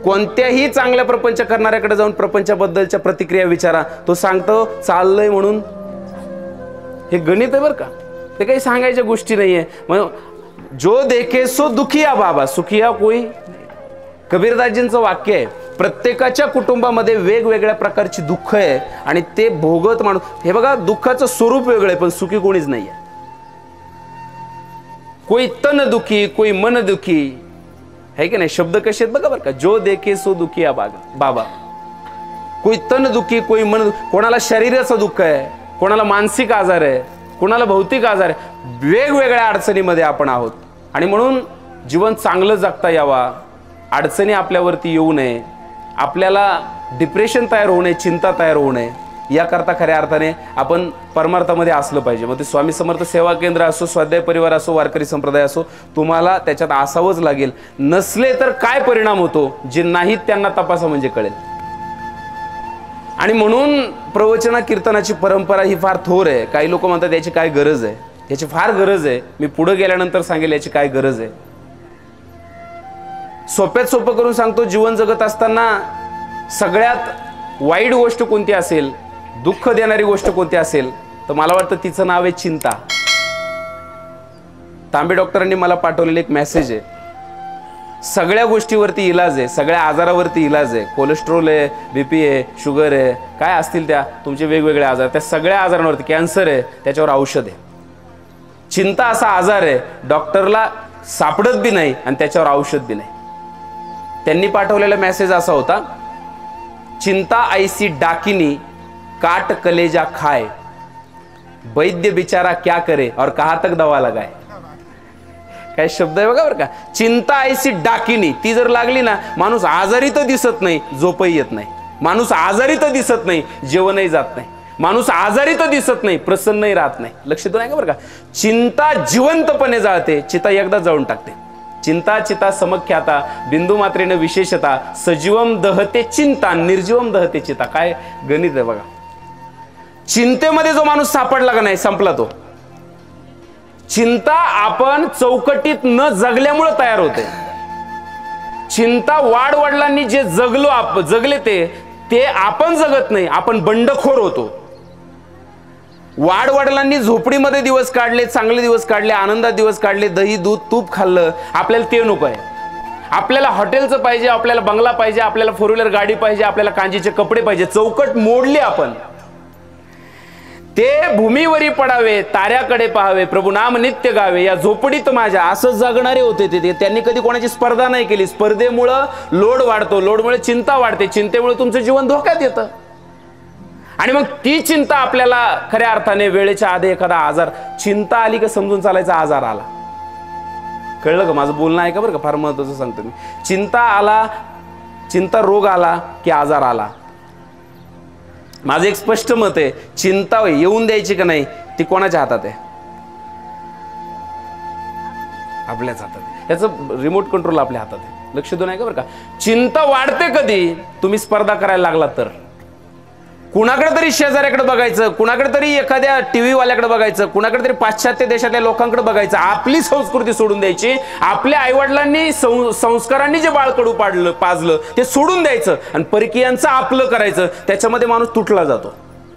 कोणत्याही चांगल्या प्रपंच करणाऱ्याकडे जाऊन प्रपंचाबद्दलच्या प्रतिक्रिया विचारा, तो सांगतो चाललंय म्हणून. हे गणित आहे बरं का, ते काही सांगायच्या गोष्टी नाहीये. जो देखे सो दुखिया बाबा सुखिया कोई. कबीरदासजींचं वाक्य आहे. प्रत्येकाच्या कुटुंबामध्ये वेगवेगळ्या प्रकारची दुःख आहे आणि ते भोगत माणूस. हे बघा, दुःखाचं स्वरूप वेगळं आहे पण सुखी कोणीच नाहीये. कोई तन दुखी कोई मन दुखी, है की नाही. शब्द कसे आहेत बघा बरं का. जो देखे सो दुखिया बाबा. कोई तन दुखी कोई मन. कोणाला शरीराचं दुःख आहे, कोणाला मानसिक आजार आहे, कोणाला भौतिक आजार आहे. वेगवेगळ्या अडचणीमध्ये आपण आहोत आणि म्हणून जीवन चांगलं जगता यावा, अडचणी आपल्यावरती येऊ नये, आपल्याला डिप्रेशन तयार होऊ नये, चिंता तयार होऊ नये, याकरता खऱ्या अर्थाने आपण परमार्थामध्ये असलं पाहिजे. मग ते स्वामी समर्थ सेवा केंद्र असो, स्वाध्याय परिवार असो, वारकरी संप्रदाय असो, तुम्हाला त्याच्यात असावंच लागेल. नसले तर काय परिणाम होतो, जे नाहीत त्यांना तपासा म्हणजे कळेल. आणि म्हणून प्रवचना कीर्तनाची परंपरा ही फार थोर आहे. काही लोक म्हणतात याची काय गरज आहे. याची फार गरज आहे. मी पुढे गेल्यानंतर सांगेल याची काय गरज आहे. सोप्यात सोपं करून सांगतो, जीवन जगत असताना सगळ्यात वाईट गोष्ट कोणती असेल, दुःख देणारी गोष्ट कोणती असेल, तर मला वाटतं तिचं नाव आहे चिंता. तांबे डॉक्टरांनी मला पाठवलेला एक मेसेज आहे. सगळ्या गोष्टीवरती इलाज आहे, सगळ्या आजारावरती इलाज आहे. कोलेस्ट्रॉल आहे, बीपी आहे, शुगर आहे, काय असतील त्या तुमचे वेगवेगळे आजार, त्या सगळ्या आजारांवरती, कॅन्सर आहे त्याच्यावर औषध आहे. चिंता असा आजार आहे डॉक्टरला सापडत बी नाही आणि त्याच्यावर औषध बी नाही. त्यांनी पाठवलेला मेसेज असा होता, चिंता ऐसी डाकिनी काट कलेजा खाए, वैद्य बिचारा क्या करे और कहाँ तक दवा लगाए. काय शब्द आहे बघा बरं का. चिंता ऐसी डाकिनी, ती जर लागली ना, माणूस आजारी तर दिसत नाही, झोपही येत नाही. माणूस आजारी तर दिसत नाही, जेवणही जात नाही. माणूस आजारी तर दिसत नाही, प्रसन्नही राहत नाही. लक्ष देऊ नाही का बरं का. चिंता जिवंतपणे जाळते, चिता एकदा जाळून टाकते. चिंता चिता समख्याता बिंदू मात्रेनं विशेषता, सजीवम दहते चिंता निर्जीवम दहते चिता. काय गणित आहे बघा. चिंतेमध्ये जो माणूस सापडला का नाही, संपला तो. चिंता आपण चौकटीत न जगल्यामुळे तयार होते. चिंता वाडवडिलांनी जे जगले ते आपण जगत नाही, आपण बंडखोर होतो. वाडवडिलांनी झोपडीमध्ये दिवस काढले, चांगले दिवस काढले, आनंदात दिवस काढले, दही दूध तूप खाल्लं. आपल्याला ते नको आहे. आपल्याला हॉटेलचं पाहिजे, आपल्याला बंगला पाहिजे, आपल्याला फोर व्हीलर गाडी पाहिजे, आपल्याला कांजीचे कपडे पाहिजे. चौकट मोडली आपण. ते भूमीवरी पडावे, ताऱ्याकडे पाहावे, प्रभू नाम नित्य गावे, या झोपडीत माझ्या, असं जगणारे होते ते. त्यांनी कधी कोणाची स्पर्धा नाही केली. स्पर्धेमुळं लोड वाढतो, लोडमुळे चिंता वाढते, चिंतेमुळे तुमचं जीवन धोक्यात येतं. आणि मग ती चिंता आपल्याला खऱ्या अर्थाने वेळेच्या आधी एखादा आजार, चिंता आली का समजून चालायचा आजार आला. कळलं का माझं बोलणं आहे का बरं का. फार महत्वाचं सांगतो मी. चिंता आला, चिंता रोग आला की आजार आला. माझं एक स्पष्ट मत आहे, चिंता येऊन द्यायची का नाही ती कोणाच्या हातात आहे, आपल्याच हातात आहे. याचं रिमोट कंट्रोल आपल्या हातात आहे. लक्ष देऊ नाही का बरं का. चिंता वाढते कधी, तुम्ही स्पर्धा करायला लागला तर. कुणाकडे तरी शेजाऱ्याकडे बघायचं, कुणाकडे तरी एखाद्या टीव्ही वाल्याकडे बघायचं, कुणाकडे तरी पाश्चात्य देशातल्या लोकांकडे बघायचं. आपली संस्कृती सोडून द्यायची. आपल्या आईवडिलांनी संस्कारांनी जे बाळकडू पाजलं ते सोडून द्यायचं आणि परकीयांचं आपलं करायचं. त्याच्यामध्ये माणूस तुटला जातो.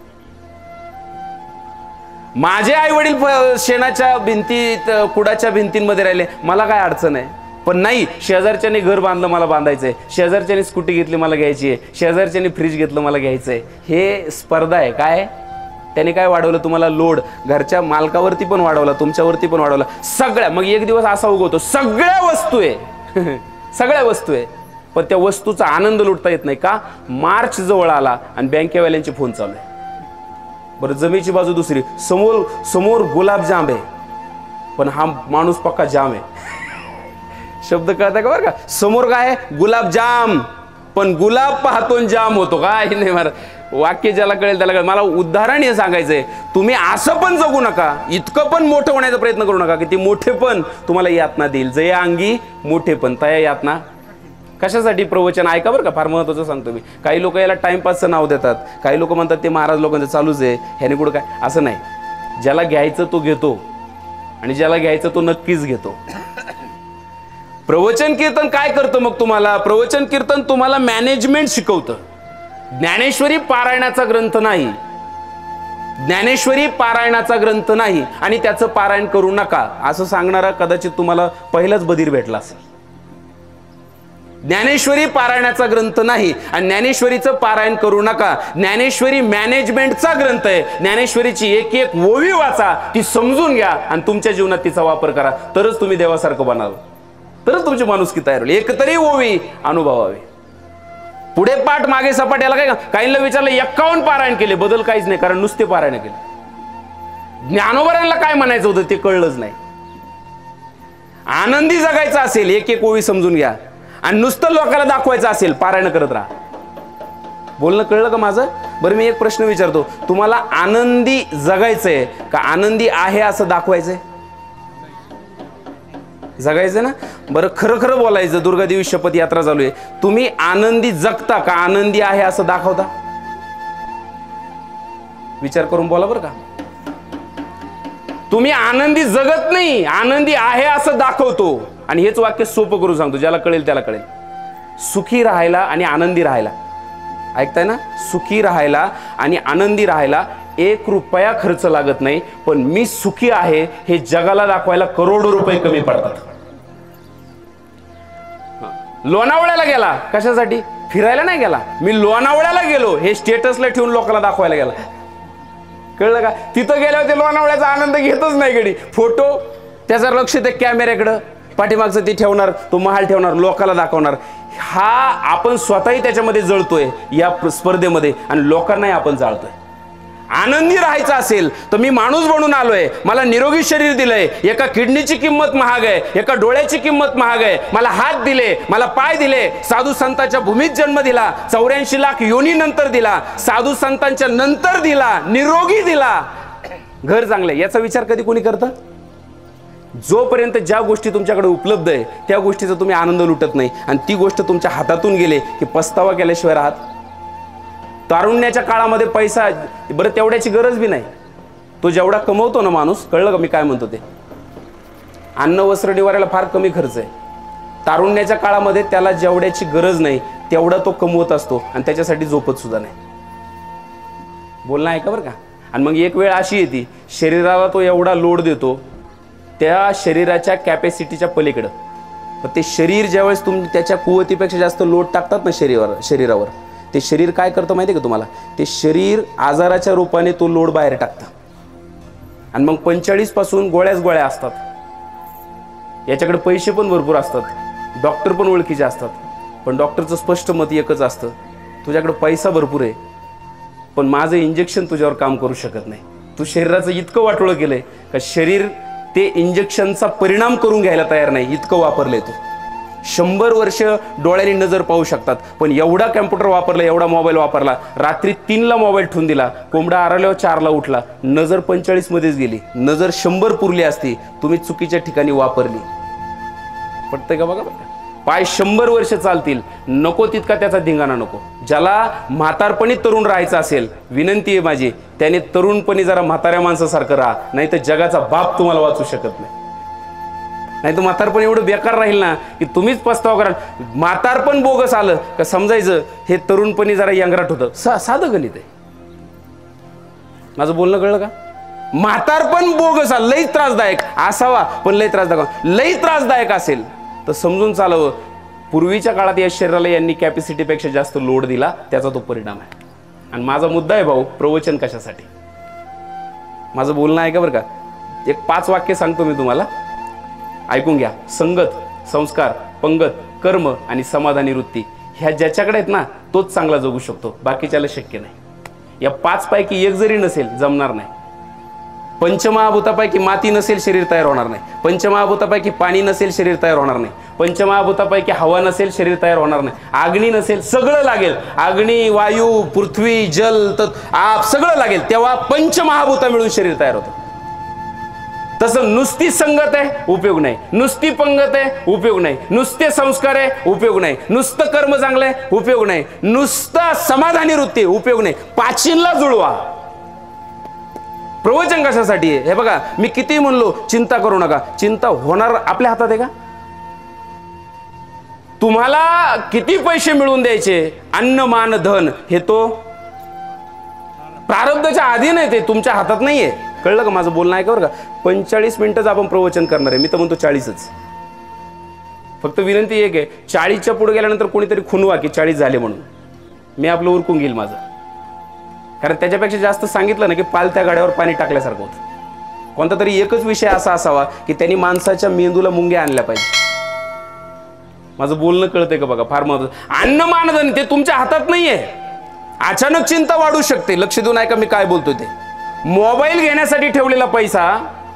माझे आई वडील शेणाच्या भिंतीत, कुडाच्या भिंतींमध्ये राहिले, मला काय अडचण आहे. पण नाही, शेजारच्याने घर बांधलं मला बांधायचंय, शेजारच्याने स्कूटी घेतली मला घ्यायची आहे, शेजारच्याने फ्रीज घेतलं मला घ्यायचंय. हे स्पर्धा आहे. काय त्याने काय वाढवलं तुम्हाला लोड, घरच्या मालकावरती पण वाढवला, तुमच्यावरती पण वाढवला. सगळ्या, मग एक दिवस असा उगवतो सगळ्या वस्तू आहे सगळ्या वस्तू आहे, पण त्या वस्तूचा आनंद लुटता येत नाही. का? मार्च जवळ आला आणि बँकेवाल्यांचे फोन चालू आहे. बरं, जमीची बाजू दुसरी, समोर गुलाबजाम आहे पण हा माणूस पक्का जाम आहे. शब्द कळता का बरं का. समोर काय आहे, गुलाबजाम, पण गुलाब पाहतो जाम होतो. काय नाही मार, वाक्य ज्याला कळेल त्याला कळेल. मला उदाहरण हे सांगायचंय, तुम्ही असं पण जगू नका, इतकं पण मोठं होण्याचा प्रयत्न करू नका की ते मोठे पण तुम्हाला यातना देईल. जया अंगी मोठे पण तया यातना. कशासाठी प्रवचन ऐका बरं का, फार महत्वाचं सांगतो मी. काही लोक याला टाइमपासचं नाव देतात, काही लोक म्हणतात ते महाराज लोकांचं चालूच आहे, ह्याने कुठं काय. असं नाही. ज्याला घ्यायचं तो घेतो आणि ज्याला घ्यायचं तो नक्कीच घेतो. प्रवचन कीर्तन काय करतं मग तुम्हाला? प्रवचन कीर्तन तुम्हाला मॅनेजमेंट शिकवतं. ज्ञानेश्वरी पारायणाचा ग्रंथ नाही, ज्ञानेश्वरी पारायणाचा ग्रंथ नाही आणि त्याचं पारायण करू नका असं सांगणारा कदाचित तुम्हाला पहिलाच बधीर भेटला असेल. ज्ञानेश्वरी पारायणाचा ग्रंथ नाही आणि ज्ञानेश्वरीचं पारायण करू नका. ज्ञानेश्वरी मॅनेजमेंटचा ग्रंथ आहे. ज्ञानेश्वरीची एक एक ओवी वाचा, ती समजून घ्या आणि तुमच्या जीवनात तिचा वापर करा. तरच तुम्ही देवासारखं बनाल, तरच तुमची माणुसकी तयार होईल. एकतरी ओवी अनुभवावी. पुढे पाठ मागे सपाट याला काय? काहींना विचारलं 51 पारायण केले, बदल काहीच नाही, कारण नुसते पारायण केले. ज्ञानोबरांना काय म्हणायचं होतं ते कळलंच नाही. आनंदी जगायचं असेल एक एक ओवी समजून घ्या आणि नुसतं लोकांना दाखवायचं असेल पारायण करत राहा. बोलणं कळलं का माझं? बरं मी एक प्रश्न विचारतो, तुम्हाला आनंदी जगायचंय का आनंदी आहे असं दाखवायचंय? जगायचं ना. बरं खरं खरं बोलायचं, दुर्गादेवी शपथ यात्रा चालू आहे, तुम्ही आनंदी जगता का आनंदी आहे असं दाखवता? विचार करून बोला बरं का. तुम्ही आनंदी जगत नाही, आनंदी आहे असं दाखवतो. आणि हेच वाक्य सोपं करून सांगतो, ज्याला कळेल त्याला कळेल. सुखी राहायला आणि आनंदी राहायला, ऐकताय ना, सुखी राहायला आणि आनंदी राहायला 1 रुपया खर्च लागत नाही. पण मी सुखी आहे हे जगाला दाखवायला करोडो रुपये कमी पडतात. लोणावळ्याला गेला कशासाठी? फिरायला नाही गेला. मी लोणावळ्याला गेलो हे स्टेटसला ठेवून लोकांना दाखवायला गेला. कळलं का? तिथं गेल्यावर ते लोणावळ्याचा आनंद घेतच नाही. गडी फोटो त्याचं लक्ष ते कॅमेऱ्याकडं, पाठीमागचं ते ठेवणार, तो महाल ठेवणार, लोकांना दाखवणार. हा आपण स्वतःही त्याच्यामध्ये जळतोय या स्पर्धेमध्ये आणि लोकांनाही आपण जाळतोय. आनंदी राहायचं असेल तर मी माणूस बनून आलोय, मला निरोगी शरीर दिलंय, एका किडनीची किंमत महाग आहे, एका डोळ्याची किंमत महाग आहे, मला हात दिले, मला पाय दिले, साधू संतांच्या भूमीत जन्म दिला, 84 लाख योनी नंतर दिला, साधू संतांच्या नंतर दिला, निरोगी दिला, घर चांगलं. याचा विचार कधी कोणी करतं? जोपर्यंत ज्या गोष्टी तुमच्याकडे उपलब्ध आहे त्या गोष्टीचा तुम्ही आनंद लुटत नाही आणि ती गोष्ट तुमच्या हातातून गेले की पस्तावा केल्याशिवाय राहत. तारुण्याच्या काळामध्ये पैसा, बरं तेवढ्याची गरज बी नाही. तो जेवढा कमवतो ना माणूस, कळलं का मी काय म्हणतो ते? अन्न वस्त्र निवारायला फार कमी खर्च आहे. तारुण्याच्या काळामध्ये त्याला जेवढ्याची गरज नाही तेवढा तो कमवत असतो आणि त्याच्यासाठी झोपत सुद्धा नाही. बोलणं ऐका बरं का. आणि मग एक वेळ अशी येते, शरीराला तो एवढा लोड देतो त्या शरीराच्या कॅपॅसिटीच्या पलीकडं. पण ते शरीर ज्यावेळेस त्याच्या कुवतीपेक्षा जास्त लोड टाकतात ना शरीरावर, ते शरीर काय करतं माहिती आहे का तुम्हाला? ते शरीर आजाराच्या रूपाने तो लोड बाहेर टाकतं. आणि मग 45 पासून गोळ्या असतात. याच्याकडे पैसे पण भरपूर असतात, डॉक्टर पण ओळखीचे असतात. पण डॉक्टरचं स्पष्ट मत एकच असतं, तुझ्याकडे पैसा भरपूर आहे पण माझं इंजेक्शन तुझ्यावर काम करू शकत नाही. तू शरीराचं इतकं वाटोळं केलंय का शरीर ते इंजेक्शनचा परिणाम करून घ्यायला तयार नाही, इतकं वापरलंय तू. 100 वर्ष डोळ्यांनी नजर पाहू शकतात पण एवढा कॅम्प्युटर वापरला, एवढा मोबाईल वापरला, रात्री 3ला मोबाईल ठेवून दिला, कोंबडा आरल्यावर 4ला उठला, नजर 45 मध्येच गेली. नजर 100 पुरली असती, तुम्ही चुकीच्या ठिकाणी वापरली. पटतंय का बघा बघा. पाय 100 वर्ष चालतील, नको तितका त्याचा धिंगाणा नको. ज्याला म्हातारपणी तरुण राहायचं असेल, विनंती आहे माझी, त्याने तरुणपणी जरा म्हाताऱ्या माणसासारखं राहा, नाही तर जगाचा बाप तुम्हाला वाचू शकत नाही. नाही तर म्हातारपण एवढं बेकार राहील ना की तुम्हीच पस्तावा कराल. म्हातारपण बोगस आलं का समजायचं हे तरुणपणी जरा यंगराट होतं. साधं गणित आहे. माझं बोलणं कळलं का? म्हातारपण बोगस आलं, लई त्रासदायक असावा पण लई त्रासदायक असेल तर समजून चालवं. पूर्वीच्या काळात या शरीराला यांनी कॅपॅसिटीपेक्षा जास्त लोड दिला, त्याचा तो परिणाम आहे. आणि माझा मुद्दा आहे भाऊ, प्रवचन कशासाठी? माझं बोलणं आहे का बरं का. एक 5 वाक्य सांगतो मी तुम्हाला, ऐकून घ्या. संगत, संस्कार, पंगत, कर्म आणि समाधानी वृत्ती ह्या ज्याच्याकडे आहेत ना तोच चांगला जगू शकतो, बाकीच्याला शक्य नाही. या 5 पैकी एक जरी नसेल जमणार नाही. पंचमहाभूतापैकी माती नसेल शरीर तयार होणार नाही. पंचमहाभूतापैकी पाणी नसेल शरीर तयार होणार नाही. पंचमहाभूतापैकी हवा नसेल शरीर तयार होणार नाही. अग्नी नसेल, सगळं लागेल. अग्नी, वायू, पृथ्वी, जल, आप सगळं लागेल, तेव्हा पंचमहाभूता मिळून शरीर तयार होतं. तसं नुसती संगत आहे उपयोग नाही, नुसती पंगत आहे उपयोग नाही, नुसते संस्कार आहे उपयोग नाही, नुसतं कर्म चांगलं आहे उपयोग नाही, नुसतं समाधानी वृत्ती उपयोग नाही. 5ला जुळवा. प्रवचन कशासाठी आहे? हे बघा, मी किती म्हणलो चिंता करू नका, चिंता होणार आपल्या हातात आहे का? तुम्हाला किती पैसे मिळवून द्यायचे, अन्न मान धन, हे तो प्रारब्धाच्या अधीन आहे, ते तुमच्या हातात नाहीये. कळलं का माझं बोलणं? आहे का बरं का? 45 मिनिटच आपण प्रवचन करणार आहे. मी तर म्हणतो 40च. फक्त विनंती एक आहे, 40च्या पुढे गेल्यानंतर कोणीतरी खुनवा की 40 झाले म्हणून. मी आपलं उरकून घेईल माझं. कारण त्याच्यापेक्षा जास्त सांगितलं ना की पालत्या गाड्यावर पाणी टाकल्यासारखं होतं. कोणता तरी एकच विषय असा असावा की त्यांनी माणसाच्या मेंदूला मुंग्या आणल्या पाहिजे. माझं बोलणं कळतंय का बघा? फार महत्त्वाचं. अन्न मानधन ते तुमच्या हातात नाहीये. अचानक चिंता वाढू शकते. लक्ष देऊन ऐका मी काय बोलतोय ते. मोबाईल घेण्यासाठी ठेवलेला पैसा,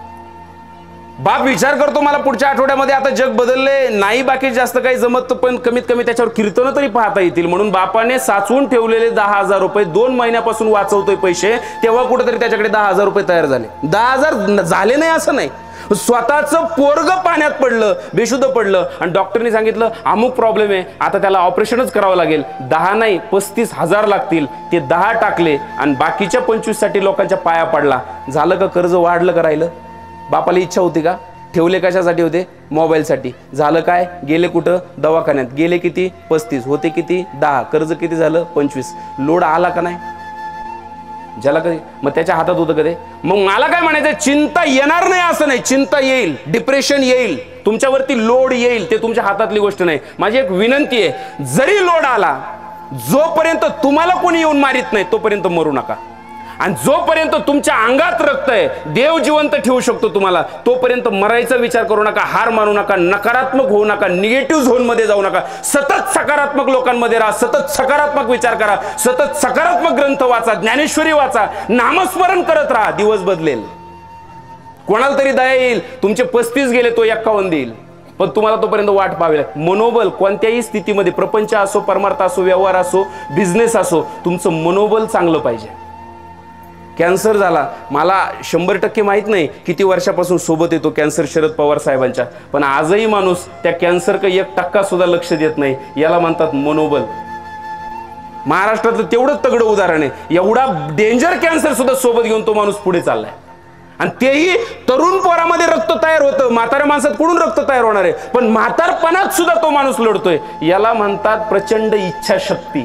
बाप विचार करतो मला पुढच्या आठवड्यामध्ये आता जग बदलले नाही, बाकी जास्त काही जमत, पण कमीत कमी त्याच्यावर कीर्तन तरी पाहता येतील म्हणून बापाने साचवून ठेवलेले 10,000 रुपये 2 महिन्यापासून वाचवतोय पैसे. तेव्हा कुठेतरी त्याच्याकडे 10,000 रुपये तयार झाले. 10,000 झाले नाही असं नाही, स्वतःचं पोरग पाण्यात पडलं, बेशुद्ध पडलं आणि डॉक्टरने सांगितलं अमुक प्रॉब्लेम आहे, आता त्याला ऑपरेशनच करावं लागेल. 10 नाही 35,000 लागतील. ते 10 टाकले आणि बाकीच्या 25 साठी लोकांच्या पाया पडला. झालं का? कर्ज वाढलं का राहिलं? बापाला इच्छा होती का? ठेवले कशासाठी होते? मोबाईलसाठी. झालं काय? गेले कुठं? दवाखान्यात. गेले किती? 35. होते किती? 10. कर्ज किती झालं? 25. लोड आला का नाही? ज्याला कधी मग त्याच्या हातात होतं कधी. मग मला काय म्हणायचं, चिंता येणार नाही असं नाही, चिंता येईल, डिप्रेशन येईल, तुमच्यावरती लोड येईल, ते तुमच्या हातातली गोष्ट नाही. माझी एक विनंती आहे, जरी लोड आला, जोपर्यंत तुम्हाला कोणी येऊन मारित नाही तोपर्यंत मरू नका. आणि जोपर्यंत तुमच्या अंगात रक्त आहे, देव जिवंत ठेवू शकतो तुम्हाला, तोपर्यंत मरायचा विचार करू नका, हार मानू नका, नकारात्मक होऊ नका, निगेटिव्ह झोन मध्ये जाऊ नका. सतत सकारात्मक लोकांमध्ये राहा, सतत सकारात्मक विचार करा, सतत सकारात्मक ग्रंथ वाचा, ज्ञानेश्वरी वाचा, नामस्मरण करत राहा. दिवस बदलेल. कोणाला तरी दया येईल. तुमचे 35 गेले, तो 51 देईल. पण तुम्हाला तोपर्यंत वाट पाहावी लागेल. मनोबल कोणत्याही स्थितीमध्ये, प्रपंच असो, परमार्थ असो, व्यवहार असो, बिझनेस असो, तुमचं मनोबल चांगलं पाहिजे. कॅन्सर झाला, मला 100% माहित नाही किती वर्षापासून सोबत येतो कॅन्सर शरद पवार साहेबांच्या, पण आजही माणूस त्या कॅन्सरकडे 1% सुद्धा लक्ष देत नाही. याला म्हणतात मनोबल. महाराष्ट्रातलं तेवढं तगडं उदाहरण आहे. एवढा डेंजर कॅन्सर सुद्धा सोबत घेऊन तो माणूस पुढे चाललाय. आणि तेही तरुण पोरामध्ये रक्त तयार होतं. म्हाताऱ्या माणसात कुठून रक्त तयार होणार आहे? पण म्हातारपणात सुद्धा तो माणूस लढतोय. याला म्हणतात प्रचंड इच्छाशक्ती.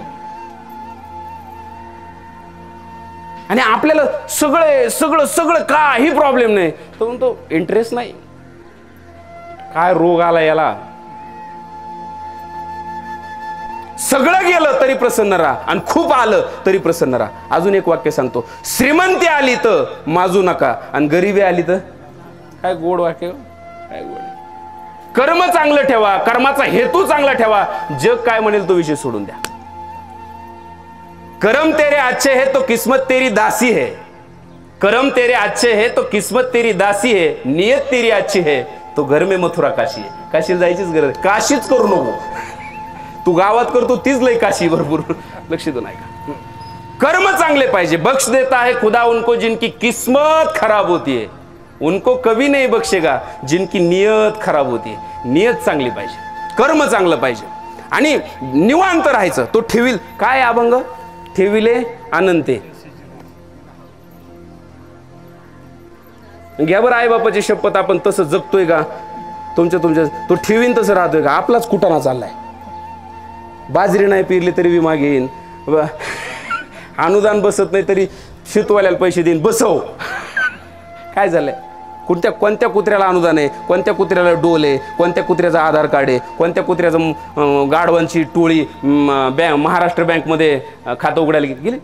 आणि आपल्याला सगळं काही प्रॉब्लेम नाही, तो म्हणतो इंटरेस्ट नाही. काय रोग आला याला? सगळं गेलं तरी प्रसन्न राहा आणि खूप आलं तरी प्रसन्न राहा. अजून एक वाक्य सांगतो, श्रीमंती आली तर माजू नका आणि गरिबी आली तर. काय गोड वाक्य, काय गोड. कर्म चांगलं ठेवा, कर्माचा हेतू चांगला ठेवा. जग काय म्हणेल तो विषय सोडून द्या. कर्म तेरे अच्छे है तो किस्मत तेरी दासी है. कर्म तेरे अच्छे है तो किस्मत तेरी दासी है. नियत तेरी अच्छी है तो घर में मथुरा काशी है. काशीला जायचीच गरज, काशीच करू नको. तू गावात करतो तीच लय काशी भरपूर. लक्ष देऊ नका. कर्म चांगले पाहिजे. बख्श देता है खुदा उनको जिनकी किस्मत खराब होती है. उनको कभी नहीं बख्शेगा जिनकी नियत खराब होती है. नियत चांगली पाहिजे, कर्म चांगलं पाहिजे आणि निवांत राहायचं. तो ठेवील काय अभंग, ठेविले अनंते. घ्या बरं आई बापाची शपथ, आपण तसं जगतोय का? तुमच्या तो ठेवीन तसं राहतोय का? आपलाच कुटाणा चाललाय. बाजरी नाही पेरली तरी विमा घेईन, अनुदान बसत नाही तरी शेतवाल्याला पैसे देईन, बसव. काय झालंय? कोणत्या कुत्र्याला अनुदान आहे, कोणत्या कुत्र्याला डोल आहे, कोणत्या कुत्र्याचा आधार कार्ड आहे, कोणत्या कुत्र्याचं गाढवांची टोळी महाराष्ट्र बँकमध्ये खातं उघडायला गेली.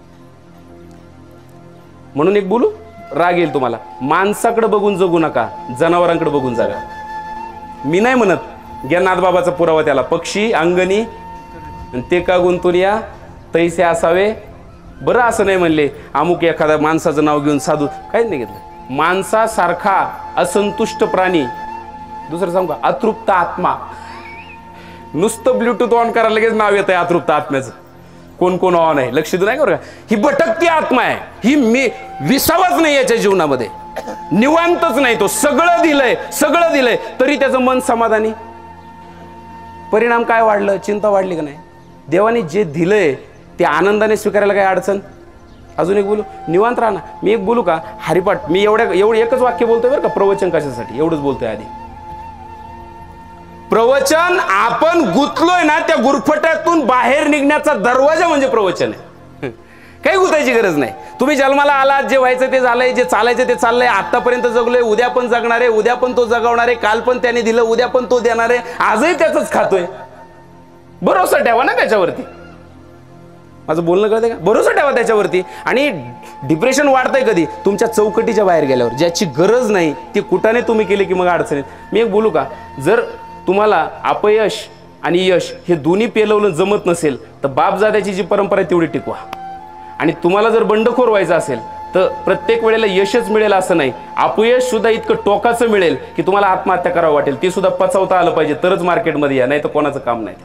म्हणून एक बोलू, राग येईल तुम्हाला, माणसाकडे बघून जगू नका, जनावरांकडे बघून जगा. मी नाही म्हणत, घ्या नाथबाबाचा पुरावा त्याला, पक्षी अंगणी ते का गुंतून या तैसे असावे. बरं असं नाही म्हणले अमुक एखाद्या माणसाचं नाव घेऊन साधू, काहीच नाही घेतलं. माणसासारखा असंतुष्ट प्राणी, दुसरं सांगू का, अतृप्त आत्मा. नुसतं ब्लूटूथ ऑन करायला लगेच नाव येत आहे अतृप्त आत्म्याचं. कोण कोण ऑन आहे लक्ष देऊ नाही का? ही भटकती आत्मा आहे. ही मी विसावाच नाही याच्या जीवनामध्ये, निवांतच नाही. तो सगळं दिलंय तरी त्याचं मन समाधानी. परिणाम काय वाढलं? चिंता वाढली का नाही? देवाने जे दिलंय ते आनंदाने स्वीकारायला काय अडचण? अजून एक बोलू, निवांत राहा ना. मी एक बोलू का? हरिपाठ. मी एवढं एकच वाक्य बोलतोय बरं का, प्रवचन कशासाठी एवढंच बोलतोय. आधी प्रवचन आपण गुंतलोय ना, त्या गुरफट्यातून बाहेर निघण्याचा दरवाजा म्हणजे प्रवचन आहे. काही गुंतायची गरज नाही. तुम्ही जन्माला आलात, जे व्हायचं ते झालंय, जे चालायचं ते चाललंय, आतापर्यंत जगलोय, उद्या पण जगणार आहे, उद्या पण तो जगवणार आहे, काल पण त्याने दिलं, उद्या पण तो देणार आहे, आजही त्याच खातोय. भरोसा ठेवा ना त्याच्यावरती. माझं बोलणं कळतंय का? भरोसा ठेवा त्याच्यावरती. आणि डिप्रेशन वाढतंय कधी? तुमच्या चौकटीच्या बाहेर गेल्यावर. ज्याची गरज नाही ती कुठाने तुम्ही केली की मग अडचणीत. मी एक बोलू का? जर तुम्हाला अपयश आणि यश हे दोन्ही पेलवलं जमत नसेल तर बापजाद्याची जी परंपरा आहे तेवढी टिकवा. आणि तुम्हाला जर बंडखोर व्हायचं असेल तर प्रत्येक वेळेला यशच मिळेल असं नाही, अपयश सुद्धा इतकं टोकाचं मिळेल की तुम्हाला आत्महत्या करावं वाटेल. ती सुद्धा पचवता आलं पाहिजे, तरच मार्केटमध्ये या, नाही तर कोणाचं काम नाही.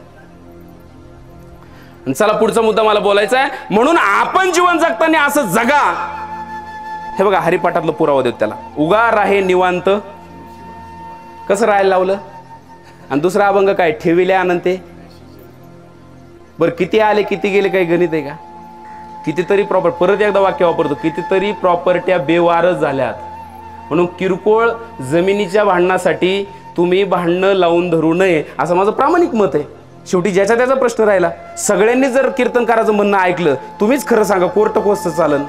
चला पुढचा मुद्दा मला बोलायचा आहे. म्हणून आपण जीवन जगताना असं जगा. हे बघा हरिपाठातलं पुरावा देत त्याला. उगा राहे निवांत. कसं राहायला लावलं? आणि दुसरा अभंग काय? ठेविले अनंते. बरं किती आले किती गेले काही गणित आहे का? कितीतरी परत एकदा वाक्य वापरतो, कितीतरी प्रॉपर्ट्या बेवारस झाल्यात. म्हणून किरकोळ जमिनीच्या भांडणासाठी तुम्ही भांडणं लावून धरू नये असं माझं प्रामाणिक मत आहे. शेवटी ज्याचा त्याचा प्रश्न राहिला. सगळ्यांनी जर कीर्तनकाराचं म्हणणं ऐकलं, तुम्हीच खरं सांगा कोर्ट कोसचं चालन?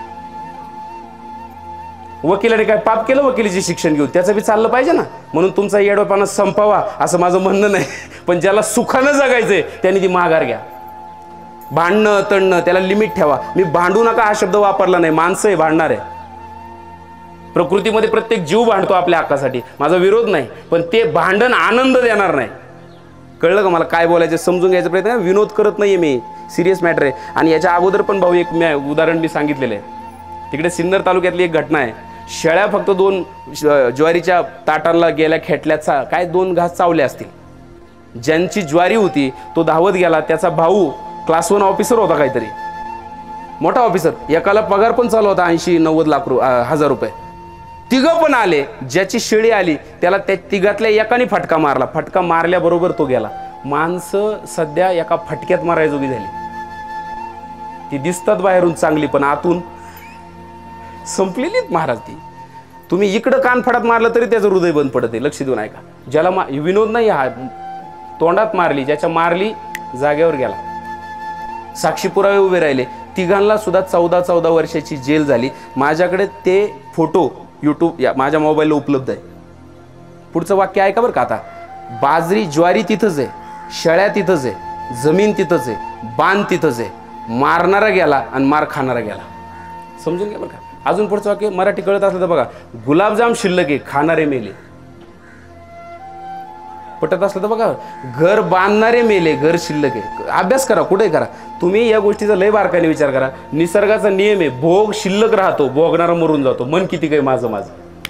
वकिलाने काय पाप केलं? वकिलीचे शिक्षण घेऊन त्याचं बी चाललं पाहिजे ना. म्हणून तुमचा येडोपाना संपवा असं माझं म्हणणं नाही, पण ज्याला सुखानं जगायचंय त्यांनी ती माघार घ्या. भांडणं तणणं त्याला लिमिट ठेवा. मी भांडू नका हा शब्द वापरला नाही. माणसं आहे, भांडणार आहे. प्रकृतीमध्ये प्रत्येक जीव भांडतो आपल्या हक्कासाठी, माझा विरोध नाही, पण ते भांडण आनंद देणार नाही. कळलं का मला काय बोलायचं? समजून घ्यायचा प्रयत्न. विनोद करत नाहीये मी, सिरियस मॅटर आहे. आणि याच्या अगोदर पण भाऊ एक उदाहरण मी सांगितलेलं आहे. तिकडे सिन्नर तालुक्यातली एक घटना आहे. शेळ्या फक्त 2 ज्वारीच्या ताटांना गेल्या खेटल्याचा काय 2 घास चावले असतील. ज्यांची ज्वारी होती तो धावत गेला. त्याचा भाऊ क्लास 1 ऑफिसर होता, काहीतरी मोठा ऑफिसर. एकाला पगार पण चालू होता 80-90 हजार रुपये. तिघं पण आले. ज्याची शेळी आली त्याला त्या तिघातल्या एकाने फटका मारला. फटका मारल्याबरोबर तो गेला. माणसं सध्या एका फटक्यात मारायजोगी झाली. ती दिसतात बाहेरून चांगली पण आतून संपलेलीच महाराज. ती तुम्ही इकडं कानफडात मारलं तरी त्याचं हृदय बंद पडत आहे. लक्ष देऊन ऐका. ज्याला विनोद नाही, हा तोंडात मारली, ज्याच्या मारली जागेवर गेला. साक्षी पुरावे उभे राहिले. तिघांना सुद्धा 14 वर्षाची जेल झाली. माझ्याकडे ते फोटो यूट्यूब माझ्या मोबाईलला उपलब्ध आहे. पुढचं वाक्य ऐका बरं का आता. बाजरी ज्वारी तिथंच आहे, शेळ्या तिथंच आहे, जमीन तिथंच आहे, बाण तिथंच आहे. मारणारा गेला आणि मार खाणारा गेला. समजून घ्या बरं का. अजून पुढचं वाक्य मराठी कळत असलं तर बघा. गुलाबजाम शिल्लक आहे, खाणारे मेले. पटत असलं तर बघा. घर बांधणारे मेले, घर शिल्लक आहे. अभ्यास करा, कुठे करा तुम्ही. या गोष्टीचा लय बारकाने विचार करा. निसर्गाचा नियम आहे, भोग शिल्लक राहतो, भोगणारा मरून जातो. मन किती काय माझं माझं.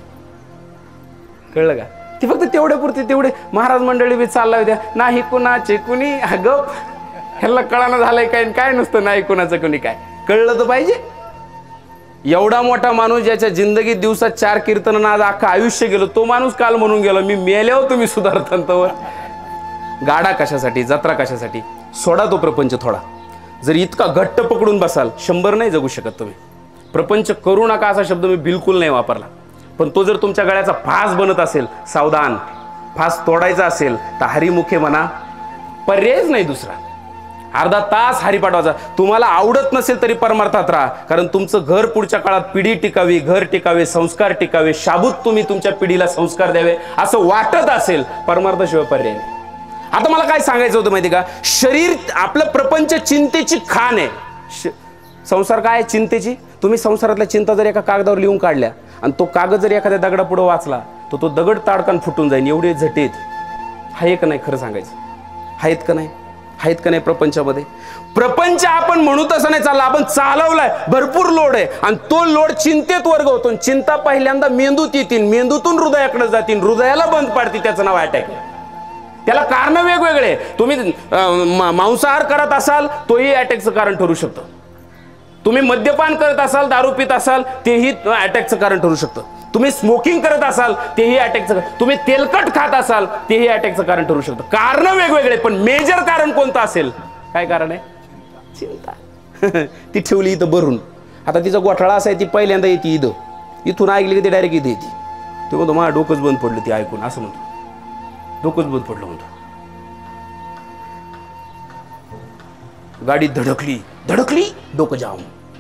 कळलं का? ती फक्त तेवढ्यापुरती तेवढे महाराज मंडळी बी चालला होत्या. नाही कुणाचे कुणी अगं ह्याला कळानं झालंय काय काय नसतं. नाही कुणाचं कुणी काय कळलं तर पाहिजे. एवढा मोठा माणूस ज्याच्या जिंदगीत दिवसात 4 कीर्तन आज अख्खं आयुष्य गेलं, तो माणूस काल म्हणून गेलो मी मेल्यावर तुम्ही सुधारतांतवर. गाडा कशासाठी, जत्रा कशासाठी? सोडा तो प्रपंच थोडा. जर इतका घट्ट पकडून बसाल 100 नाही जगू शकत तुम्ही. प्रपंच करू नका असा शब्द मी बिलकुल नाही वापरला, पण तो जर तुमच्या गळ्याचा फास बनत असेल, सावधान. फास तोडायचा असेल तर हरिमुखे म्हणा, पर्यायच नाही दुसरा. अर्धा तास हरिपाठ वाचा. तुम्हाला आवडत नसेल तरी परमार्थात राहा, कारण तुमचं घर पुढच्या काळात पिढी टिकावी, घर टिकावे, संस्कार टिकावे, शाबूत तुम्ही तुमच्या पिढीला संस्कार द्यावे असं वाटत असेल, परमार्थाशिवाय पर्याय नाही. आता मला काय सांगायचं होतं माहिती का? शरीर आपलं प्रपंच चिंतेची खाण आहे. संसार काय आहे? चिंतेची. तुम्ही संसारातल्या चिंता जर एका कागदावर लिहून काढल्या आणि तो कागद जर एखाद्या दगडापुढे वाचला तर तो दगड ताडकान फुटून जाईल. एवढे झटेत आहे का नाही? खरं सांगायचं आहेत का नाही? आहेत का नाही प्रपंचामध्ये? प्रपंच आपण म्हणू तसं नाही चालला, आपण चालवलाय. भरपूर लोड आहे आणि तो लोड चिंतेत वर्ग होतो. चिंता पहिल्यांदा मेंदूत येतील, मेंदूतून हृदयाकडे जातील, हृदयाला बंद पाडतील. त्याचं नाव अटॅक. त्याला कारण वेगवेगळे. तुम्ही मांसाहार करत असाल तोही अटॅकचं कारण ठरू शकतं. तुम्ही मद्यपान करत असाल, दारू पित असाल, तेही अटॅकचं कारण ठरू शकतं. तुम्ही स्मोकिंग करत असाल तेही अटॅकचं, तुम्ही तेलकट खात असाल तेही अटॅकचं कारण ठरू शकतं. कारण वेगवेगळे, पण मेजर कारण कोणतं असेल? काय कारण आहे? चिंता. ती ठेवली इथं भरून. आता तिचा गोठाळा असा आहे, ती पहिल्यांदा येते इथं, इथून ऐकली की ती डायरेक्ट इथे येते. ते म्हणतो माझं डोकंच बंद पडलं ती ऐकून, असं म्हणतो. डोकंच बंद पडलं म्हणतो. गाडी धडकली धडकली डोकं जाम.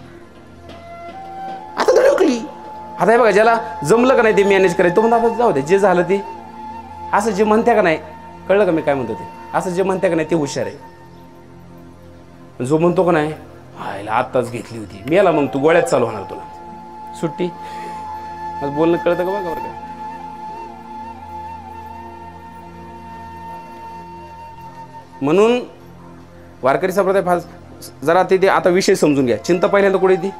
आता धडकली. आता हे बघा, ज्याला जमलं का नाही ते मॅनेज करायचं तो म्हणतो जाऊ दे, जे झालं ते. असं जे म्हणते का नाही, कळलं का मी काय म्हणतो ते, असं जे म्हणते का नाही ते हुशार आहे. जो म्हणतो का नाही आयला आत्ताच घेतली होती मी याला, मग तू गोळ्यात चालू होणार तुला सुट्टी. आज बोलणं कळतं का बघा बरं का. म्हणून वारकरी संप्रदाय फार जरा ते आता विषय समजून घ्या. चिंता पहिल्यांदा कुठे येते?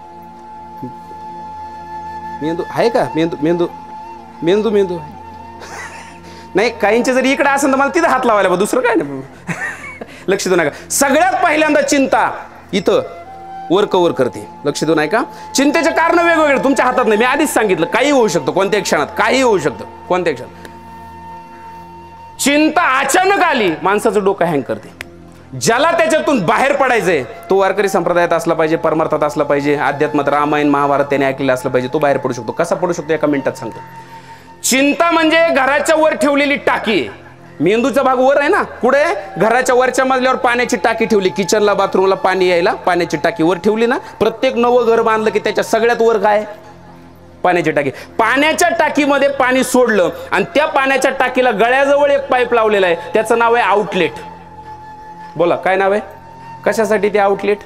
मेंदू आहे का? मेंदू मेंदू मेंदू मेंदू नाही. काहींचे जरी इकडे असेल तर मला तिथं हात लावायला बा, दुसरं काय नाही. लक्ष देऊ नका. सगळ्यात पहिल्यांदा चिंता इथं वर कवर करते. लक्ष देऊ नका. चिंतेचे कारण वेगवेगळे तुमच्या हातात नाही. मी आधीच सांगितलं काही होऊ शकतं कोणत्या क्षणात, काही होऊ शकतं कोणत्या क्षणात. चिंता अचानक आली माणसाचं डोकं हँग करते. ज्याला त्याच्यातून बाहेर पडायचंय तो वारकरी संप्रदायात असला पाहिजे, परमार्थात असला पाहिजे, अध्यात्मात रामायण महाभारत त्याने ऐकलेलं असलं पाहिजे, तो बाहेर पडू शकतो. कसा पडू शकतो एका मिनिटात सांगतो. चिंता म्हणजे घराच्या वर ठेवलेली टाकी आहे. मेंदूचा भाग वर आहे ना, पुढे घराच्या वरच्या मजल्यावर पाण्याची टाकी ठेवली. किचनला बाथरूमला पाणी यायला पाण्याची टाकी वर ठेवली ना. प्रत्येक नवं घर बांधलं की त्याच्या सगळ्यात वर काय? पाण्याची टाकी. पाण्याच्या टाकीमध्ये पाणी सोडलं आणि त्या पाण्याच्या टाकीला गळ्याजवळ एक पाईप लावलेला आहे, त्याचं नाव आहे आउटलेट. बोला काय नाव आहे? कशासाठी ते आउटलेट?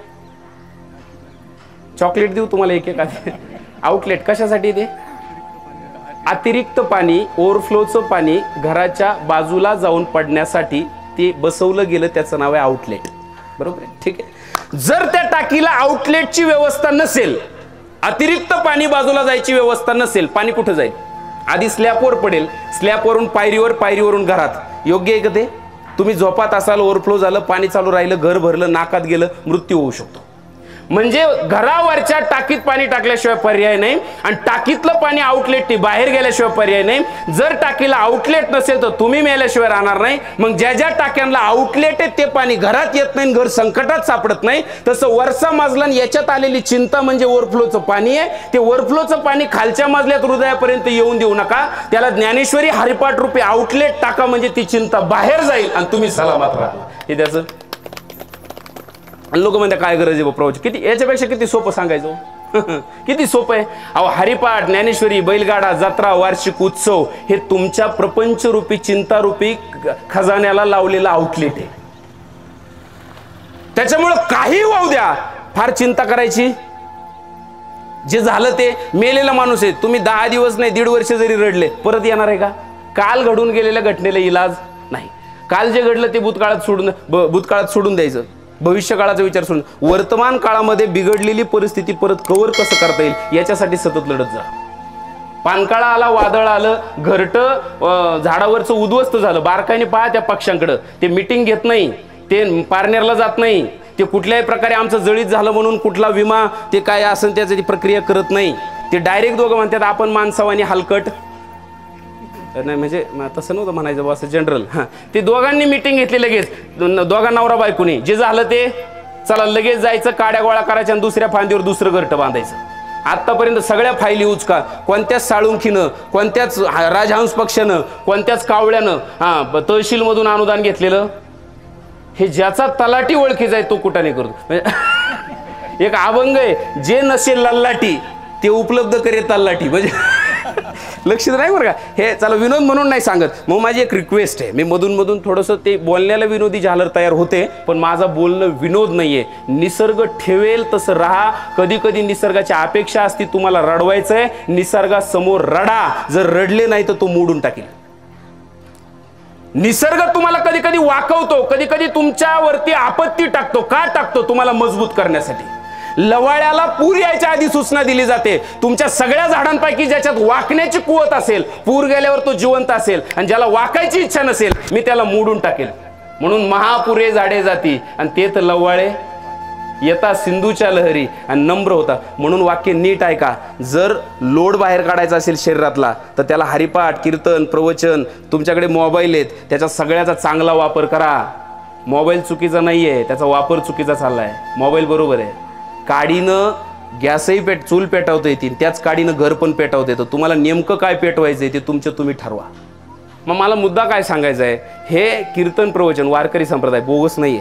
चॉकलेट देऊ तुम्हाला एक एक. आउटलेट कशासाठी? ते अतिरिक्त पाणी, ओव्हरफ्लोचं पाणी घराच्या बाजूला जाऊन पडण्यासाठी ते बसवलं गेलं, त्याचं नाव आहे आउटलेट. बरोबर आहे, ठीक आहे. जर त्या टाकीला आउटलेटची व्यवस्था नसेल, अतिरिक्त पाणी बाजूला जायची व्यवस्था नसेल, पाणी कुठं जाईल? आधी स्लॅबवर पडेल, स्लॅबवरून पायरीवर, पायरीवरून घरात. योग्य आहे का ते? तुम्ही झोपात असाल, ओव्हरफ्लो झालं, पाणी चालू राहिलं, घर भरलं, नाकात गेलं, मृत्यू होऊ शकतो. म्हणजे घरावरच्या टाकीत पाणी टाकल्याशिवाय पर्याय नाही आणि टाकीतलं पाणी आउटलेट बाहेर गेल्याशिवाय पर्याय नाही. जर टाकीला आउटलेट नसेल तर तुम्ही मेल्याशिवाय राहणार नाही. मग ज्या ज्या टाक्यांना आउटलेट आहे ते पाणी घरात येत नाही, घर संकटात सापडत नाही. तसं वरचा मजला याच्यात आलेली चिंता म्हणजे ओव्हरफ्लोचं पाणी आहे. ते ओव्हरफ्लोचं पाणी खालच्या मजल्यात हृदयापर्यंत येऊन देऊ नका. त्याला ज्ञानेश्वरी हरिपाठ रूपी आउटलेट टाका, म्हणजे ती चिंता बाहेर जाईल आणि तुम्ही सलामत राहा. हे त्याचं लोक म्हणतात काय गरज आहे प्रवचन, किती याच्यापेक्षा किती सोपं सांगायचं. किती सोपं आहे. अहो हरिपाठ, ज्ञानेश्वरी, बैलगाडा, जत्रा, वार्षिक उत्सव हे तुमच्या प्रपंचरूपी चिंतारूपी खजान्याला लावलेला आउटलेट आहे. त्याच्यामुळं काही वाहू द्या, फार चिंता करायची. जे झालं ते मेलेला माणूस आहे, तुम्ही 10 दिवस नाही 1.5 वर्ष जरी रडले परत येणार आहे का? काल घडून गेलेल्या घटनेला इलाज नाही. काल जे घडलं ते भूतकाळात सोडून द्यायचं. भविष्य काळाचा विचार सोडून वर्तमान काळामध्ये बिघडलेली परिस्थिती परत कव्हर कसं करता येईल याच्यासाठी सतत लढत जा. पानकाळा आला, वादळ आलं, घरटं झाडावरचं उद्ध्वस्त झालं, बारकाईने पहा त्या पक्ष्यांकडं. ते मीटिंग घेत नाही, ते पारनेरला जात नाही, ते कुठल्याही प्रकारे आमचं जळीत झालं म्हणून कुठला विमा ते काय असेल त्याची ती प्रक्रिया करत नाही. ते डायरेक्ट दोघं म्हणतात आपण माणसावानी हलकट नाही, म्हणजे तसं नव्हतं म्हणायचं बा, असं जनरल. हां, ते दोघांनी मिटिंग घेतली लगेच, दोघा नवरा बायकोनी. जे झालं ते चला लगेच जायचं, काड्या गोळा करायच्या आणि दुसऱ्या फांदीवर दुसरं घरटं बांधायचं. आत्तापर्यंत सगळ्या फायली उचका, कोणत्याच साळुंखीनं, कोणत्याच राजहंस पक्षानं, कोणत्याच कावळ्यानं तहसीलमधून अनुदान घेतलेलं, हे ज्याचा तलाठी ओळखीचा आहे तो कुठाने करतो. एक अभंग आहे, जे नसेल लल्लाटी ते उपलब्ध करे तल्लाठी. म्हणजे लक्ष नाही बरं का. हे चला विनोद म्हणून नाही सांगत. मग माझी एक रिक्वेस्ट आहे, मी मधून थोडंसं ते बोलण्याला विनोदी झालर तयार होते, पण माझं बोलणं विनोद नाहीये. निसर्ग ठेवेल तसं राहा. कधी कधी निसर्गाची अपेक्षा असती तुम्हाला रडवायचंय, निसर्गासमोर रडा. जर रडले नाही तर तो मोडून टाकेल. निसर्ग तुम्हाला कधी कधी वाकवतो, कधी कधी तुमच्यावरती आपत्ती टाकतो. का टाकतो? तुम्हाला मजबूत करण्यासाठी. लवाळ्याला पूर यायच्या आधी सूचना दिली जाते, तुमच्या सगळ्या झाडांपैकी ज्याच्यात वाकण्याची कुवत असेल, पूर गेल्यावर तो जिवंत असेल, आणि ज्याला वाकायची इच्छा नसेल मी त्याला मोडून टाकेल. म्हणून महापुरे झाडे जाती आणि ते तर लवाळे येता सिंधूच्या लहरी आणि नम्र होता. म्हणून वाक्य नीट ऐका. जर लोड बाहेर काढायचा असेल शरीरातला तर त्याला हरिपाठ, कीर्तन, प्रवचन, तुमच्याकडे मोबाईल आहेत त्याचा सगळ्याचा चांगला वापर करा. मोबाईल चुकीचा नाहीये, त्याचा वापर चुकीचा चाललाय. मोबाईल बरोबर आहे, काडीनं गॅसही चूल पेटवता येतील, त्याच काडीनं घर पण पेटवता येतं. तुम्हाला नेमकं काय पेटवायचं ते तुम्ही ठरवा. मग मला मुद्दा काय सांगायचा आहे, हे कीर्तन प्रवचन वारकरी संप्रदाय बोगस नाहीये.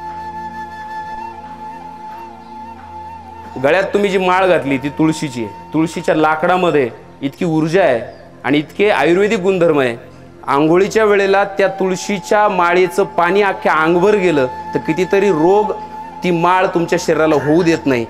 गळ्यात तुम्ही जी माळ घातली ती तुळशीची आहे. तुळशीच्या लाकडामध्ये इतकी ऊर्जा आहे आणि इतके आयुर्वेदिक गुणधर्म आहे. आंघोळीच्या वेळेला त्या तुळशीच्या माळेचं पाणी अख्ख्या अंगभर गेलं तर कितीतरी रोग ती माळ तुमच्या शरीराला होऊ देत नाही.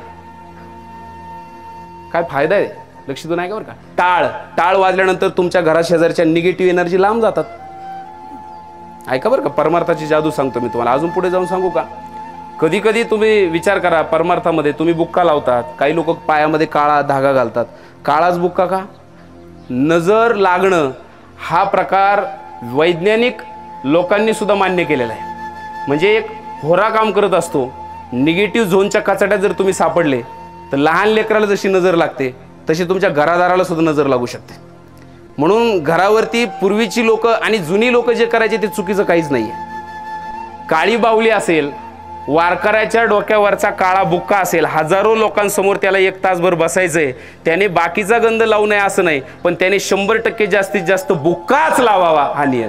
काय फायदा आहे, लक्ष देऊ नाही का बरं का. टाळ टाळ वाजल्यानंतर तुमच्या घरा शेजारच्या निगेटिव्ह एनर्जी लांब जातात. ऐका बरं का, परमार्थाची जादू सांगतो मी तुम्हाला. अजून पुढे जाऊन सांगू का. कधी कधी तुम्ही विचार करा, परमार्थामध्ये तुम्ही बुक्का लावतात, काही लोक पायामध्ये काळा धागा घालतात. काळाच बुक्का का. नजर लागणं हा प्रकार वैज्ञानिक लोकांनी सुद्धा मान्य केलेला आहे. म्हणजे एक होरा काम करत असतो. निगेटिव्ह झोनच्या कचाट्यात जर तुम्ही सापडले तर लहान लेकराला जशी नजर लागते तशी तुमच्या घरादाराला सुद्धा नजर लागू शकते. म्हणून घरावरती पूर्वीची लोक आणि जुनी लोक जे करायचे ते चुकीचं काहीच नाही आहे. काळी बाहुली असेल, वारकऱ्याच्या डोक्यावरचा काळा बुक्का असेल, हजारो लोकांसमोर त्याला 1 तासभर बसायचंय. त्याने बाकीचा गंध लावू नये असं नाही, पण त्याने 100% जास्तीत जास्त बुक्काच लावावा हा नियम.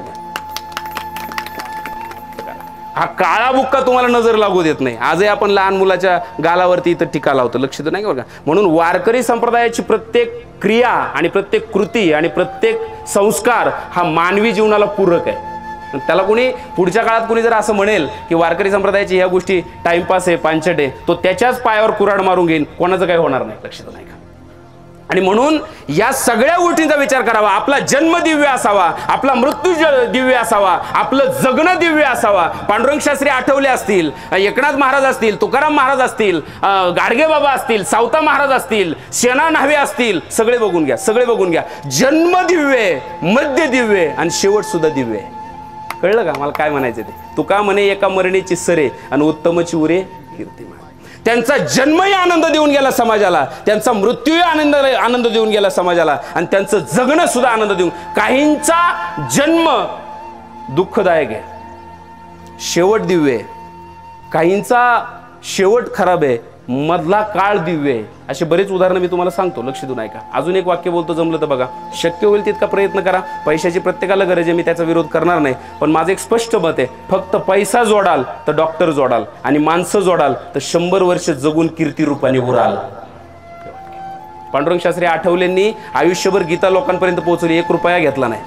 हा काळा बुक्का तुम्हाला नजर लागू देत नाही. आजही आपण लहान मुलाच्या गालावरती इथं टीका लावतो, लक्ष देत नाही का. म्हणून वारकरी संप्रदायाची प्रत्येक क्रिया आणि प्रत्येक कृती आणि प्रत्येक संस्कार हा मानवी जीवनाला पूरक आहे. त्याला कोणी पुढच्या काळात कोणी जर असं म्हणेल की वारकरी संप्रदायाची ह्या गोष्टी टाइमपास आहे, पांचट आहे, तो त्याच्याच पायावर कुऱ्हाड मारून घेईन, कोणाचं काही होणार नाही, लक्षात नाही का. आणि म्हणून या सगळ्या गोष्टींचा विचार करावा. आपला जन्म दिव्य असावा, आपला मृत्यू दिव्य असावा, आपलं जगणं दिव्य असावा. पांडुरंग शास्त्री आठवले असतील, एकनाथ महाराज असतील, तुकाराम महाराज असतील, गाडगे बाबा असतील, सावता महाराज असतील, शेणा न्हावे असतील, सगळे बघून घ्या, सगळे बघून घ्या. जन्म दिव्य, मध्य दिव्य आणि शेवट सुद्धा दिव्य. कळलं का मला काय म्हणायचं ते. तुका म्हणे एका मरणीची सरे आणि उत्तमची उरे कीर्तिमान. त्यांचा जन्मही आनंद देऊन गेला समाजाला, त्यांचा मृत्यूही आनंद देऊन गेला समाजाला, आणि त्यांचं जगणं सुद्धा आनंद देऊन. काहींचा जन्म दुःखदायक आहे, शेवट दिव्य आहे. काहींचा शेवट खराब आहे, मधला काळ दिव्य आहे. असे बरेच उदाहरणं मी तुम्हाला सांगतो, लक्ष देऊन ऐका. अजून एक वाक्य बोलतो, जमलं तर बघा. शक्य होईल तितका प्रयत्न करा. पैशाची प्रत्येकाला गरज आहे, मी त्याचा विरोध करणार नाही, पण माझं एक स्पष्ट मत आहे, फक्त पैसा जोडाल तर डॉक्टर जोडाल आणि माणसं जोडाल तर 100 वर्ष जगून कीर्तिरूपाने उराल. पांडुरंग शास्त्री आठवलेंनी आयुष्यभर गीता लोकांपर्यंत पोहोचवली, 1 रुपया घेतला नाही.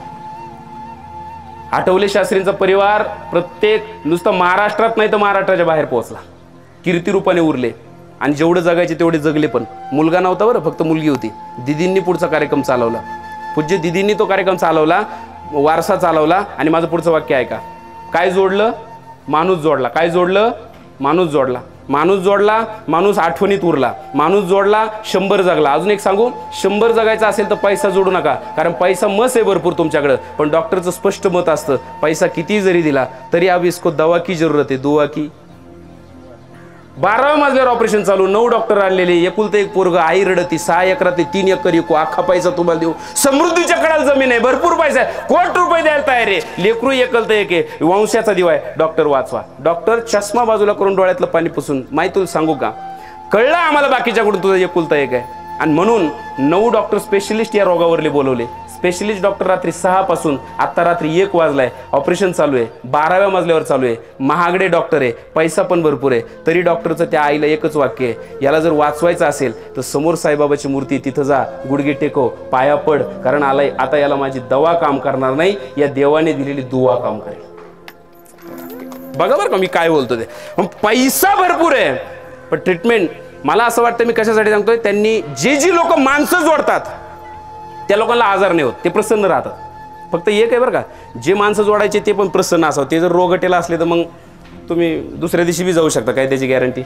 आठवले शास्त्रींचा परिवार प्रत्येक नुसतं महाराष्ट्रात नाही तर महाराष्ट्राच्या बाहेर पोहोचला, कीर्तिरूपाने उरले आणि जेवढं जगायचे तेवढे जगले. पण मुलगा नव्हता बरं, फक्त मुलगी होती. दिदींनी पुढचा कार्यक्रम चालवला, पूज्य दिदींनी तो कार्यक्रम चालवला, वारसा चालवला. आणि माझं पुढचं वाक्य ऐका. काय जोडलं? माणूस जोडला. काय जोडलं? माणूस जोडला. माणूस जोडला, माणूस आठवणीत उरला. माणूस जोडला, 100 जगला. अजून एक सांगू, 100 जगायचं असेल तर पैसा जोडू नका, कारण पैसा मस आहे भरपूर तुमच्याकडं. पण डॉक्टरचं स्पष्ट मत असतं, पैसा किती जरी दिला तरी अब इसको दवा की जरूरत आहे, दुआ की. 12व्या मजल्यावर ऑपरेशन चालू, 9 डॉक्टर आणलेले, एकुलतं एक पोरग, आई रडती, 6 एकरातले 3 एकर इको, अख्खा पैसा तुम्हाला देऊ. समृद्धीच्या कडाला जमीन आहे, भरपूर पैसा आहे, कोटी रुपये द्यायला तयार आहे. लेकरू एकलतं एक आहे, वंशाचा दिवा आहे, डॉक्टर वाचवा. डॉक्टर चष्मा बाजूला करून डोळ्यातलं पाणी पुसून, माहिती तुला सांगू का, कळलं आम्हाला बाकीच्याकडून तुझं एकुलतं एक आहे. आणि म्हणून 9 डॉक्टर स्पेशलिस्ट या रोगावरले बोलवले. स्पेशलिस्ट डॉक्टर रात्री 6 पासून आता रात्री 1 वाजलाय, ऑपरेशन चालू आहे, 12व्या मजल्यावर चालू आहे. महागडे डॉक्टर आहे, पैसा पण भरपूर आहे. तरी डॉक्टरचं त्या आईला एकच वाक्य आहे, याला जर वाचवायचं असेल तर समोर साईबाबाची मूर्ती, तिथं जा, गुडघे टेको, पाया पड, कारण आलाय आता याला माझी दवा काम करणार नाही, या देवाने दिलेली दुवा काम करेल. बघा बरं का मी काय बोलतो ते. पैसा भरपूर आहे पण ट्रीटमेंट, मला असं वाटतं, मी कशासाठी सांगतोय, त्यांनी जी लोक माणसं जोडतात त्या लोकांना आजार नाही होत, ते प्रसन्न राहतात. फक्त एक आहे बरं का, जे माणसं जोडायचे ते पण प्रसन्न असावं. ते जर रोगटेला असले तर मग तुम्ही दुसऱ्या दिवशी बी जाऊ शकता, काय त्याची गॅरंटी.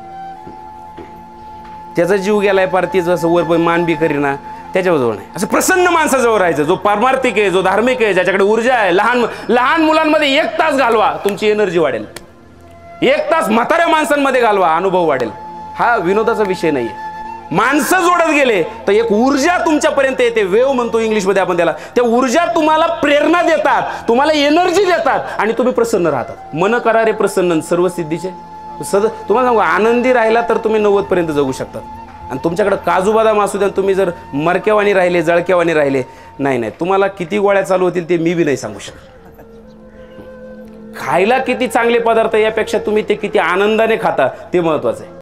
त्याचा जीव गेलाय पार, ते जसं वर मान बी करीना, त्याच्यावर जवळ नाही. असं प्रसन्न माणसाजवळ राहायचं, जो पारमार्थिक आहे, जो धार्मिक आहे, ज्याच्याकडे ऊर्जा आहे. लहान मुलांमध्ये 1 तास घालवा, तुमची एनर्जी वाढेल. 1 तास म्हाताऱ्या माणसांमध्ये घालवा, अनुभव वाढेल. हा विनोदाचा विषय नाही आहे. माणसं जोडत गेले तर एक ऊर्जा तुमच्यापर्यंत येते, वेव म्हणतो इंग्लिशमध्ये आपण त्याला. त्या ऊर्जा तुम्हाला प्रेरणा देतात, तुम्हाला एनर्जी देतात आणि तुम्ही प्रसन्न राहतात. मन करा रे प्रसन्न सर्व सिद्धीचे. तुम्हाला सांगू, आनंदी राहिला तर तुम्ही 90 पर्यंत जगू शकतात. आणि तुमच्याकडे काजू बदाम असू द्या, तुम्ही जर मरकेवानी राहिले, जळकेवानी राहिले, नाही नाही, तुम्हाला किती गोळ्या चालू होतील ते मी बी नाही सांगू शकत. खायला किती चांगले पदार्थ यापेक्षा तुम्ही ते किती आनंदाने खाता ते महत्वाचं आहे.